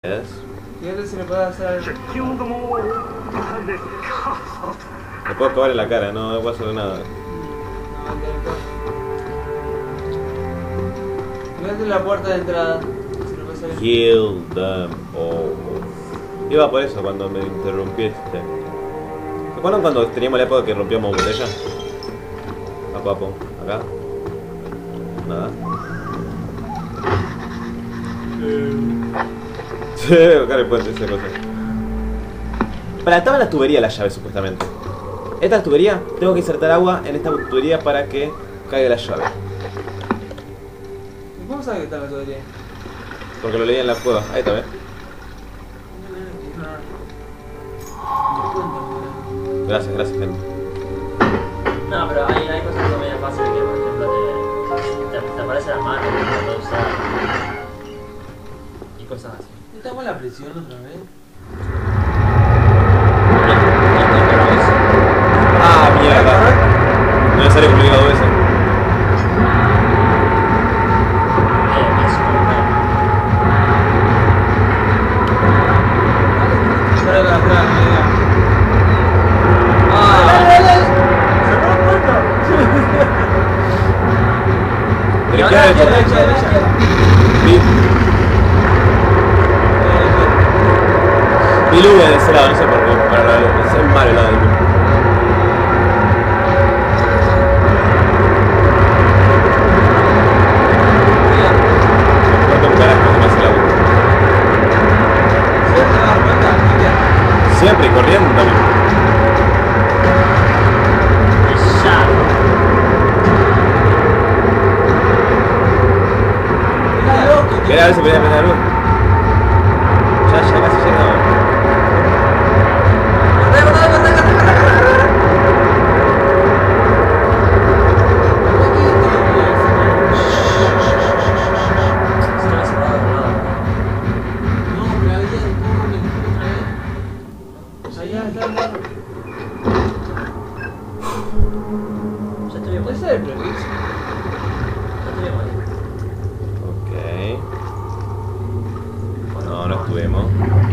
Fíjate si le puedo hacer. Me puedo acabar en la cara, no puedo hacer nada. Fíjate la puerta de entrada. Si le puedo hacer. Kill them all. Iba por eso cuando me interrumpiste. ¿Se acuerdan cuando teníamos la época que rompíamos botella? A papo, acá. Nada. Sí, acá le pueden decir cosas. Para, estaban las tuberías las llaves supuestamente. Esta es tubería, tengo que insertar agua en esta tubería para que caiga la llave. ¿Cómo sabes que está la tubería? Porque lo leí en la cueva, ahí está, ¿ves? Gracias, gracias, gente. No, pero hay cosas que son medio fáciles que, por ejemplo, te aparece la mano, te puedes usar. Y cosas así. ¿Estamos en la prisión otra vez? Ah, mierda. No me sale complicado dos veces. Mi luz de ese lado, no sé por qué, pero es malo el lado del luz. Corta un carajo, no hace la luz. Siempre corriendo también. Quería ver si podía prender la luz. Ya casi llegaba. No, no estuvimos.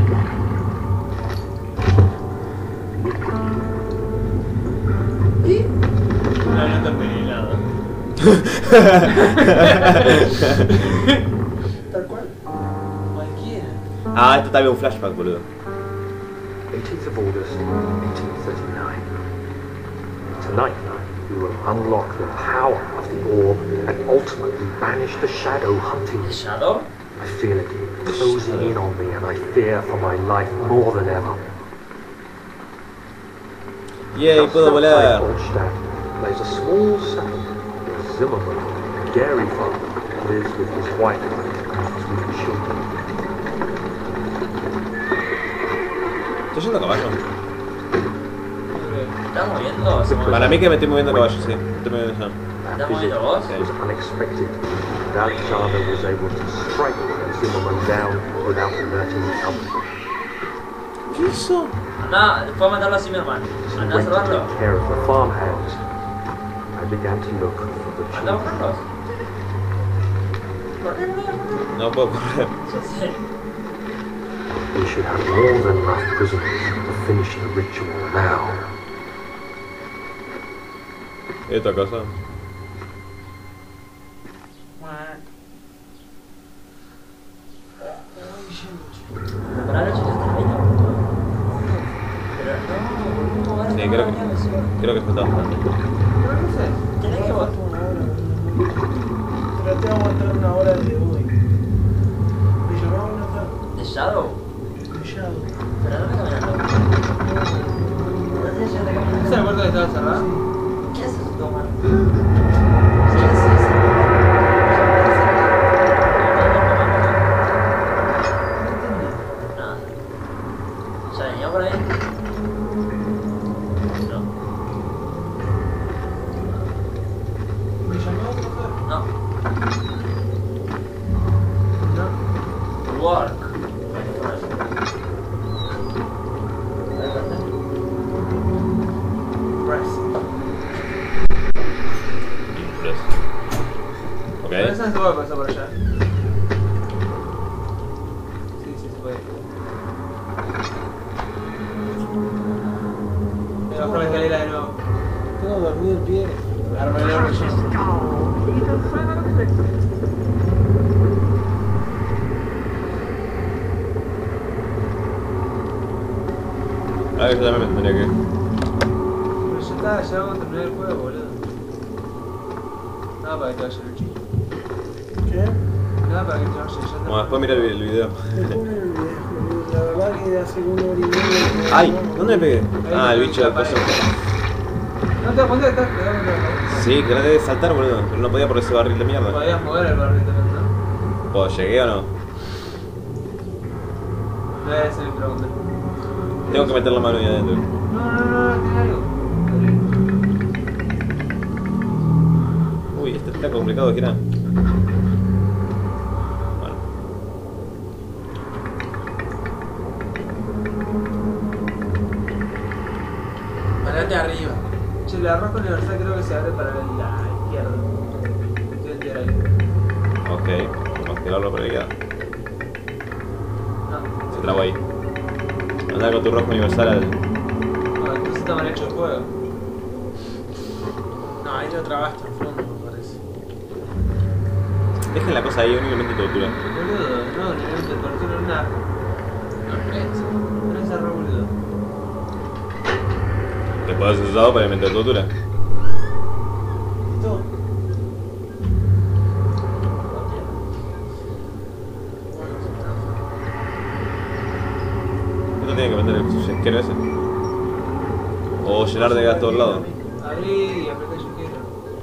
No, no te pedí nada. Tal cual. Cualquiera. Ah, esto tal vez un flashback, boludo. 18th of August, 1839. Tonight, we will unlock the power of the orb and ultimately banish the shadow hunting. ¿The Shadow? I feel it closing in on me and I fear for my life more than ever. Yay, puedo volar. Olstadt lays a small settlement where Zimmerman, a dairy farmer, lives with his wife and 2 children. ¿Estoy yendo a caballo? ¿Estás moviendo? Para mí que me estoy moviendo a caballo, sí. Estoy moviendo ya. ¿Estás moviendo vos? It was unexpected. Alexander was able to strike Zimmerman down without alerting the company. ¿Qué hizo? Anda, fue a matarlo así mi hermano. He Anda a went to salvarlo. take care of the farmhands. I began to look for the Anda a children. buscarlos. Corre, boludo. No puedo correr. Ya sé. We should have more than enough prisoners to finish the ritual now. ¿Y esta cosa? Preparar el chico está ahí. Pero no, ¿cómo van a Sí, creo que fue todo. Pero no sé. Tenés que votar. Pero te va a aguantar una hora de hoy. Me llamaba una tarde. ¿The Shadow? Me llamo. Pero no me caminando. ¿No te caminando? ¿Esa puerta que estaba cerrada? ¿Qué haces tú, mano? ¿Qué haces? Nada. ¿Ya venía por ahí? No. ¿Me llamaba una tarde? No. No. Work. Press. Ok. Pero esa no se puede pasar por allá. Sí, sí se puede. Me bajó la escalera de nuevo. Tengo dormido el pie. Arma el horno yo. A ver, yo también me tendría que ir. Pero ya está, ya vamos a terminar el juego, boludo. Nada para que te vaya el chico. ¿Qué? Nada para que te vaya, ya está. Bueno, después mirar el video. Después el video. La verdad que de hace una hora y media. ¡Ay! ¿Dónde me pegué? Ah, el bicho del coso. ¿No te das cuenta que estás pegando? Sí, que no debe saltar, boludo. Pero no podía por ese barril de mierda. Podías mover el barril también, ¿no? ¿Pues llegué o no? No es el pregunta. Tengo que meter la mano ahí adentro. No, tiene algo. Uy, este está complicado de girar. Bueno. Parate arriba. Che, la roca universal creo que se abre para la izquierda. Estoy entera ahí. Ok, vamos a tirarlo por ahí. No. Se trabó ahí. Andá con tu rojo universal al... No, entonces está mal hecho el juego. No, ahí lo trabaste en fondo, me parece. Dejen la cosa ahí, únicamente tortura. Boludo, no, ni te tortura nada. No prensa. No es arroz, boludo. Que puedes ser usado para elementos de tortura. ¿Listo? Esto tiene que meter el yesquero ese. O llenar de gas a todos lados. Abrí y apreté yo quiero.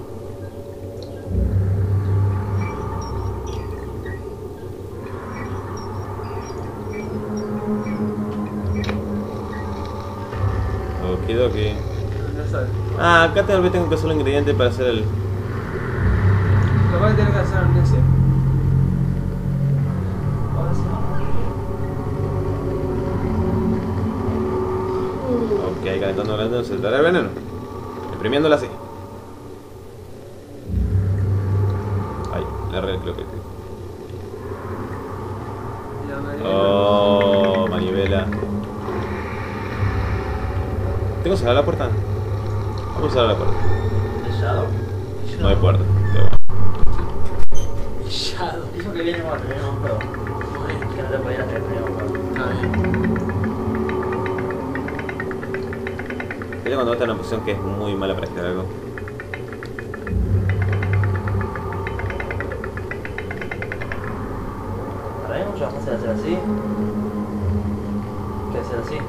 Okidoki. No sabes. Ah, acá tal vez tengo que hacer el ingrediente para hacer el... Capaz que tenés que hacer amnesia. Ahora sí. Ok, calentando, se traerá el veneno. Exprimiéndola así. Ay, la red creo que... La manivela. Oh, manivela. ¿Tengo que cerrar la puerta? Vamos a cerrar la puerta. ¿De Shadow? No hay puerta. Qué bueno. Shadow. Dijo que viene cuando terminemos un juego. Que no te podías hacer terminamos un juego. Está bien. Pero cuando está en una posición que es muy mala para escribir algo. Para mí es mucho más fácil hacer así que hacer así.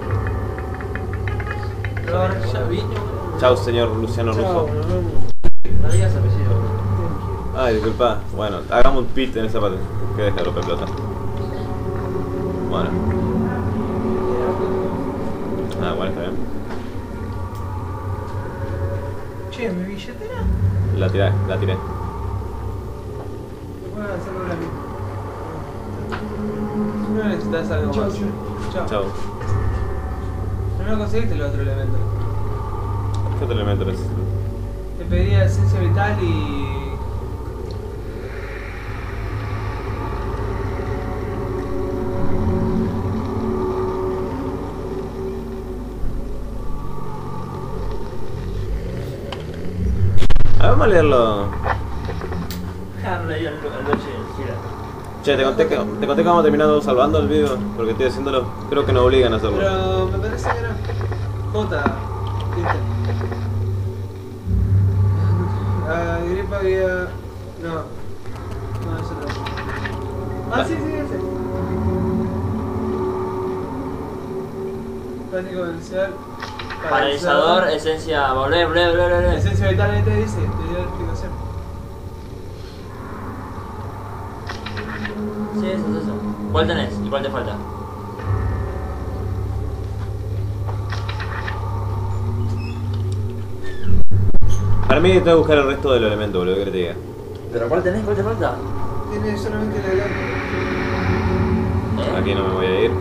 Pero ahora ya vino. Chao, señor Luciano Chao, Russo. nos vemos. No digas apellido. Ay, disculpa. Bueno, hagamos un pit en esa parte. Que deja lo que explota. Bueno. Ah, bueno, está bien. Che, mi billetera. La tiré. Bueno, hacerlo ahora mismo. No necesitas algo Chao, más. chao. Chao. Chao. No conseguiste el otro elemento. ¿Qué otro elemento necesito? Te pediría esencia vital y... A ver, vamos a leerlo. Ah, no leí el Dolce Gira. Che, te conté que vamos terminando salvando el video. Porque estoy haciéndolo. Creo que nos obligan a hacerlo. Pero me parece que era... J. ¿Viste? Gripa había... No. No, eso no. Ah, sí, ese. Pánico vencial. Paralizador, esencia, volver. Esencia vital ahí te dice, te dio la explicación. Sí, eso es eso. ¿Cuál tenés y cuál te falta? Para mí tengo que buscar el resto del elemento, boludo, que te diga. ¿Pero cuál tenés? ¿Cuál te falta? Tiene solamente la blanca. Aquí no me voy a ir.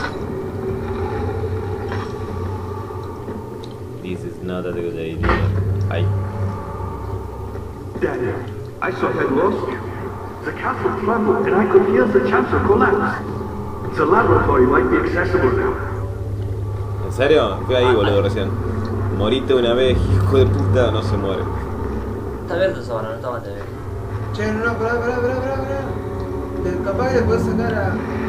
This is not a good idea. Ay. Daniel, I thought I'd lost you. The castle trembled and I could feel the chancel collapse. The laboratory might be accessible now. ¿En serio? Fui ahí, boludo, recién. Morite una vez, hijo de puta, no se muere. Está abierto eso ahora, no está mate. Che, no, pará. Capaz que le puedes sacar a...